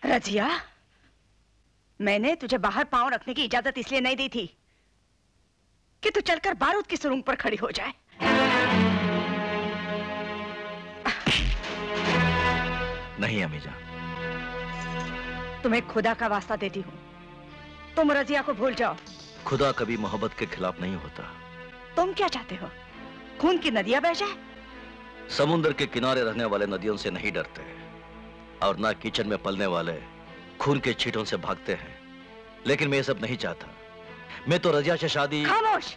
रजिया, मैंने तुझे बाहर पांव रखने की इजाजत इसलिए नहीं दी थी कि तू चलकर बारूद की सुरंग पर खड़ी हो जाए। नहीं अमीजा, तुम्हें खुदा का वास्ता देती हूँ, तुम रजिया को भूल जाओ। खुदा कभी मोहब्बत के खिलाफ नहीं होता। तुम क्या चाहते हो? खून की नदियां बह जाए? समुद्र के किनारे रहने वाले नदियों से नहीं डरते, और ना किचन में पलने वाले खून के छींटों से भागते हैं। लेकिन मैं ये सब नहीं चाहता। मैं तो रजिया से शादी। खामोश!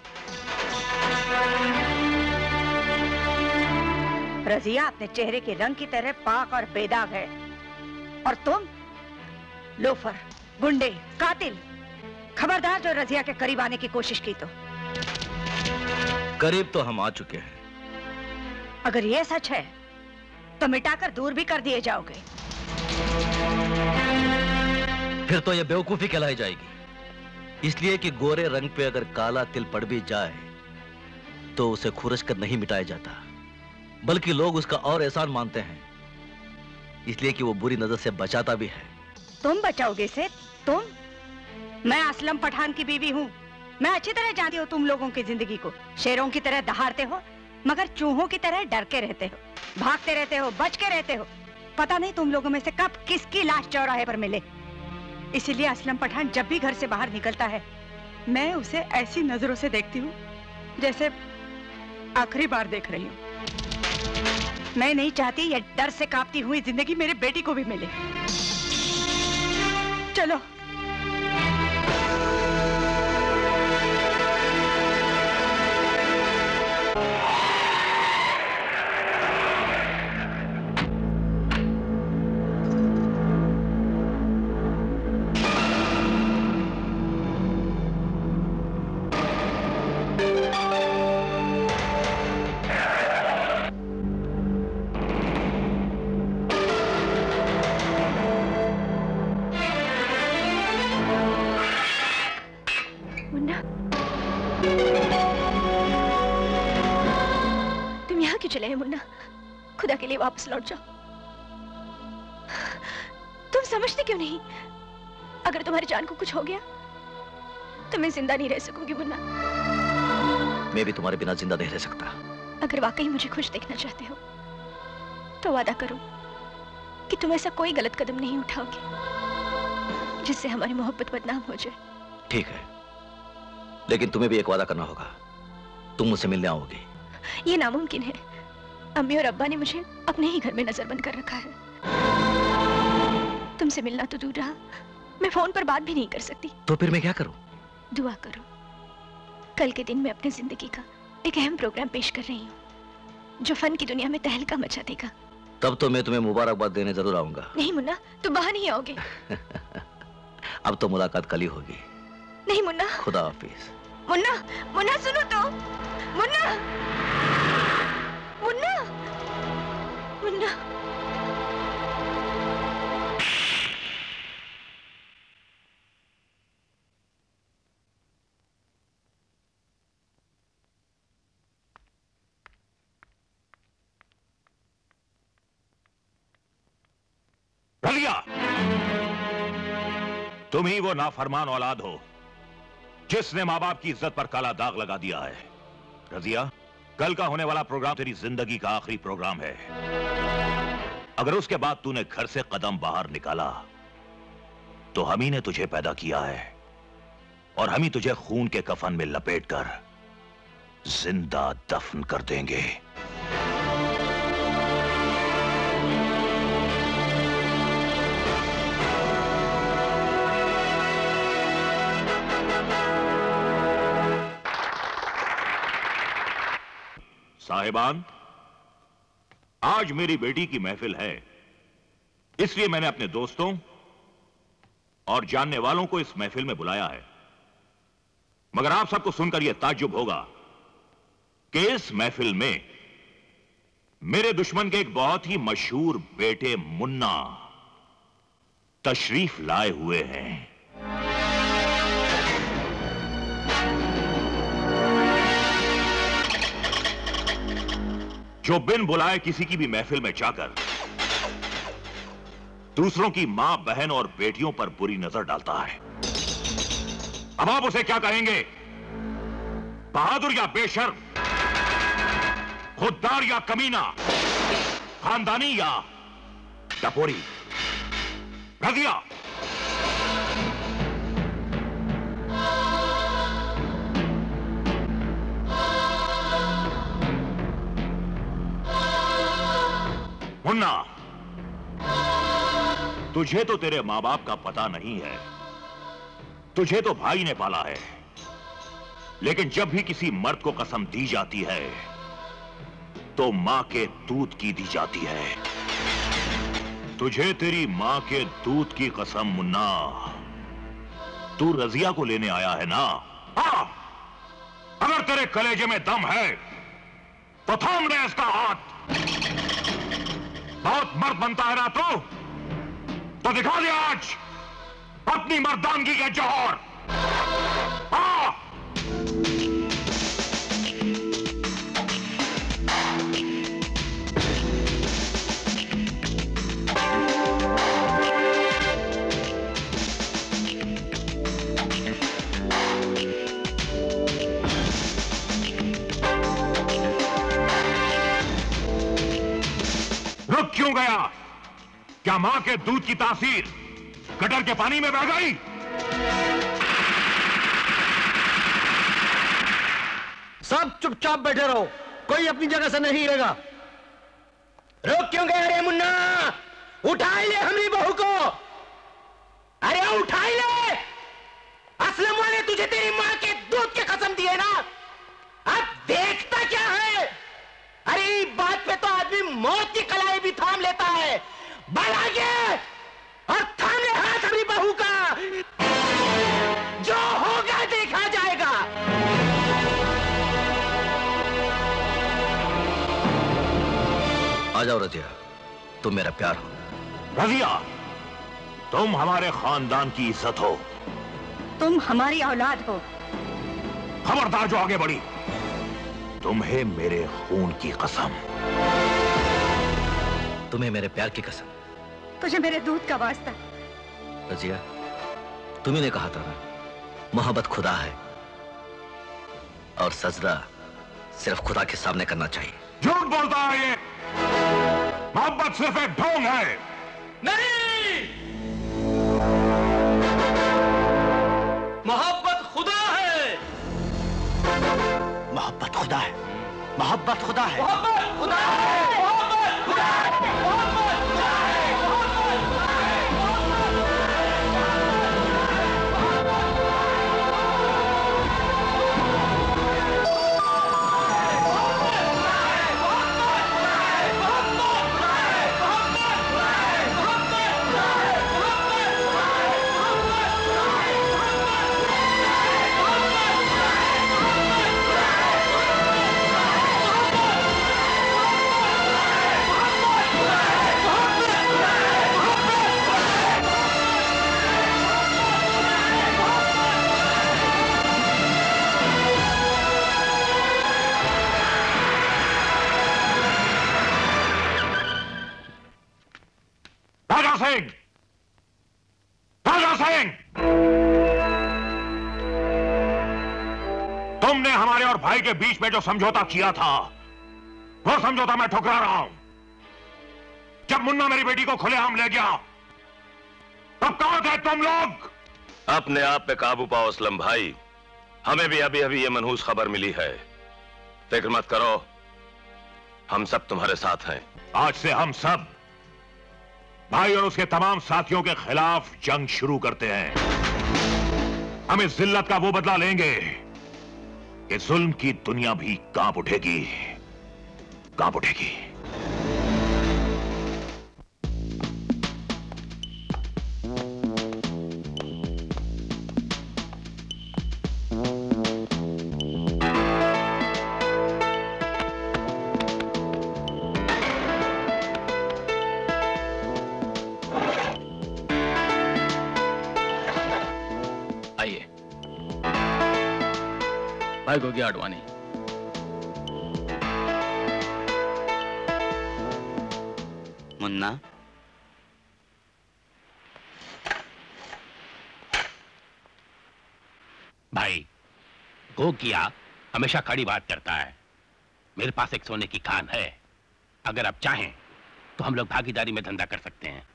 रजिया अपने चेहरे के रंग की तरह पाक और बेदाग है, और तुम लोफर, गुंडे, कातिल। खबरदार जो रजिया के करीब आने की कोशिश की तो। करीब तो हम आ चुके हैं। अगर ये सच है तो मिटाकर दूर भी कर दिए जाओगे। फिर तो ये बेवकूफी कहलाई जाएगी, इसलिए कि गोरे रंग पे अगर काला तिल पड़ भी जाए तो उसे खुरच कर नहीं मिटाया जाता, बल्कि लोग उसका और एहसान मानते हैं, इसलिए कि वो बुरी नजर से बचाता भी है। तुम बचाओगे इसे? तुम? मैं असलम पठान की बीवी हूँ। मैं अच्छी तरह जानती हूँ तुम लोगों की जिंदगी को। शेरों की तरह दहाड़ते हो, मगर चूहों की तरह डर के रहते हो, भागते रहते हो, बच के रहते हो। पता नहीं तुम लोगों में से कब किसकी लाश चौराहे पर मिले। इसीलिए असलम पठान जब भी घर से बाहर निकलता है, मैं उसे ऐसी नजरों से देखती हूँ जैसे आखिरी बार देख रही हूँ। मैं नहीं चाहती ये डर से कांपती हुई जिंदगी मेरे बेटी को भी मिले। चलो। खुदा के लिए वापस लौट जाओ। तुम समझते क्यों नहीं? अगर तुम्हारी जान को कुछ हो गया तो मैं जिंदा नहीं रह सकूंगी मुन्ना। मैं भी तुम्हारे बिना जिंदा नहीं रह सकता। अगर वाकई मुझे खुश देखना चाहते हो तो वादा करो कि तुम ऐसा कोई गलत कदम नहीं उठाओगे जिससे हमारी मोहब्बत बदनाम हो जाए। ठीक है, लेकिन तुम्हें भी एक वादा करना होगा। तुम मुझसे मिलने आओगी। ये नामुमकिन है। अम्मी और अब्बा ने मुझे अपने ही घर में नजरबंद कर रखा है। तुमसे मिलना तो दूर रहा, मैं फोन पर बात भी नहीं कर सकती। तो फिर मैं क्या करूं? दुआ करो। कल के दिन मैं अपनी जिंदगी का एक अहम प्रोग्राम पेश कर रही हूँ जो फन की दुनिया में तहलका मचा देगा। तब तो मैं तुम्हें मुबारकबाद देने जरूर आऊंगा। नहीं मुन्ना, तुम बाहर नहीं आओगे। अब तो मुलाकात कल ही होगी। नहीं मुन्ना। खुदा हाफिज। मुन्ना, मुन्ना सुनो तो। मुन्ना, मुन्ना, मुन्ना। रजिया, तुम ही वो नाफरमान औलाद हो जिसने माँ बाप की इज्जत पर काला दाग लगा दिया है। रजिया, कल का होने वाला प्रोग्राम तेरी जिंदगी का आखिरी प्रोग्राम है। अगर उसके बाद तूने घर से कदम बाहर निकाला तो हम ही ने तुझे पैदा किया है और हम ही तुझे खून के कफन में लपेटकर जिंदा दफन कर देंगे। साहिबान, आज मेरी बेटी की महफिल है, इसलिए मैंने अपने दोस्तों और जानने वालों को इस महफिल में बुलाया है। मगर आप सबको सुनकर यह ताज्जुब होगा कि इस महफिल में मेरे दुश्मन के एक बहुत ही मशहूर बेटे मुन्ना तशरीफ लाए हुए हैं। जो बिन बुलाए किसी की भी महफिल में जाकर दूसरों की मां, बहन और बेटियों पर बुरी नजर डालता है। अब आप उसे क्या कहेंगे? बहादुर या बेशर्म, खुददार या कमीना, खानदानी या टपोरी? रजिया, मुन्ना, तुझे तो तेरे मां बाप का पता नहीं है, तुझे तो भाई ने पाला है। लेकिन जब भी किसी मर्द को कसम दी जाती है तो मां के दूध की दी जाती है। तुझे तेरी मां के दूध की कसम मुन्ना। तू रजिया को लेने आया है ना? हाँ, अगर तेरे कलेजे में दम है तो थाम ले इसका हाथ। बहुत मर्द बनता है ना तो दिखा दे आज अपनी मर्दानगी के जौहर। हाँ, रुक क्यों गया? क्या मां के दूध की तासीर गटर के पानी में बह गई? सब चुपचाप बैठे रहो, कोई अपनी जगह से नहीं हिलेगा। रुक क्यों गया रे मुन्ना? उठा ले हमारी बहू को। अरे उठा ले। असलम वाले तुझे तेरी मां के दूध की कसम दी है ना? अब देखता क्या है? अरे बात पे तो आदमी मौत की कलाई भी थाम लेता है। बढ़ आगे और थाम ले हाथ हमारी बहू का। जो होगा देखा जाएगा। आ जाओ रजिया, तुम मेरा प्यार हो। रजिया, तुम हमारे खानदान की इज्जत हो। तुम हमारी औलाद हो। खबरदार जो आगे बढ़ी, तुम्हें मेरे खून की कसम। तुम्हें मेरे प्यार की कसम। तुझे मेरे दूध का वास्ता। रजिया, तुम्ही ने कहा था ना, मोहब्बत खुदा है और सजदा सिर्फ खुदा के सामने करना चाहिए। झूठ बोलता है ये। मोहब्बत सिर्फ एक ढोंग है। नहीं, मोहब्बत खुदा है। मोहब्बत खुदा है। मोहब्बत खुदा है। मोहब्बत खुदा है। मोहब्बत खुदा है। मोहब्बत खुदा है। राजा सिंह, तुमने हमारे और भाई के बीच में जो समझौता किया था, वो समझौता मैं ठुकरा रहा हूं। जब मुन्ना मेरी बेटी को खुलेआम ले गया, तब कहां थे तुम लोग? अपने आप पे काबू पाओ असलम भाई। हमें भी अभी अभी ये मनहूस खबर मिली है। फिक्र मत करो, हम सब तुम्हारे साथ हैं। आज से हम सब भाई और उसके तमाम साथियों के खिलाफ जंग शुरू करते हैं। हम इस जिल्लत का वो बदला लेंगे कि जुल्म की दुनिया भी कांप उठेगी, कांप उठेगी। भाई गोगी आडवाणी। मुन्ना, भाई, गोगिया हमेशा कड़ी बात करता है। मेरे पास एक सोने की खान है। अगर आप चाहें तो हम लोग भागीदारी में धंधा कर सकते हैं।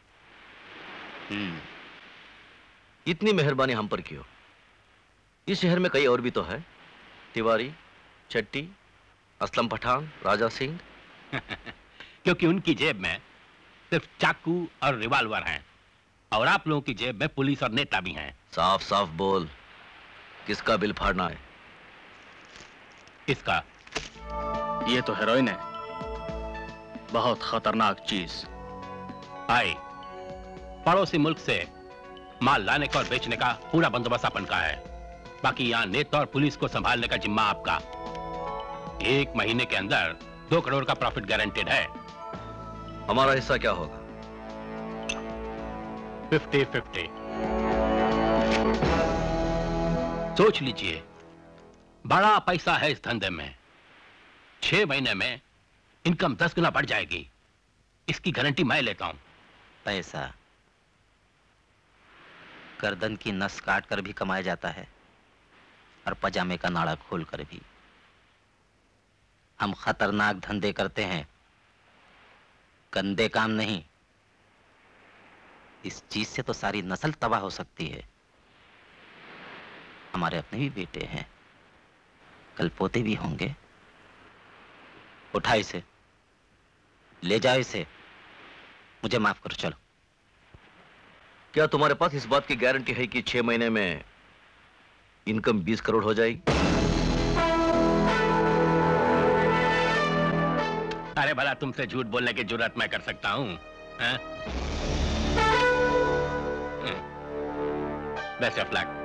इतनी मेहरबानी हम पर क्यों? इस शहर में कई और भी तो है, तिवारी, चट्टी, असलम पठान, राजा सिंह। क्योंकि उनकी जेब में सिर्फ चाकू और रिवाल्वर हैं, और आप लोगों की जेब में पुलिस और नेता भी हैं। साफ साफ बोल, किसका बिल फाड़ना है? इसका। ये तो हेरोइन है, बहुत खतरनाक चीज। भाई, पड़ोसी मुल्क से माल लाने का और बेचने का पूरा बंदोबस्त अपन का है। बाकी यहाँ नेता और पुलिस को संभालने का जिम्मा आपका। 1 महीने के अंदर 2 करोड़ का प्रॉफिट गारंटेड है। हमारा हिस्सा क्या होगा? 50-50। सोच लीजिए, बड़ा पैसा है इस धंधे में। 6 महीने में इनकम 10 गुना बढ़ जाएगी। इसकी गारंटी मैं लेता हूं। पैसा गर्दन की नस काट कर भी कमाया जाता है, और पजामे का नाड़ा खोल कर भी। हम खतरनाक धंधे करते हैं, गंदे काम नहीं। इस चीज से तो सारी नस्ल तबाह हो सकती है। हमारे अपने भी बेटे हैं, कल पोते भी होंगे। उठा इसे, ले जाओ इसे, मुझे माफ करो, चलो। क्या तुम्हारे पास इस बात की गारंटी है कि 6 महीने में इनकम 20 करोड़ हो जाएगी? अरे भला, तुमसे झूठ बोलने की जुर्रत मैं कर सकता हूं? Best of luck.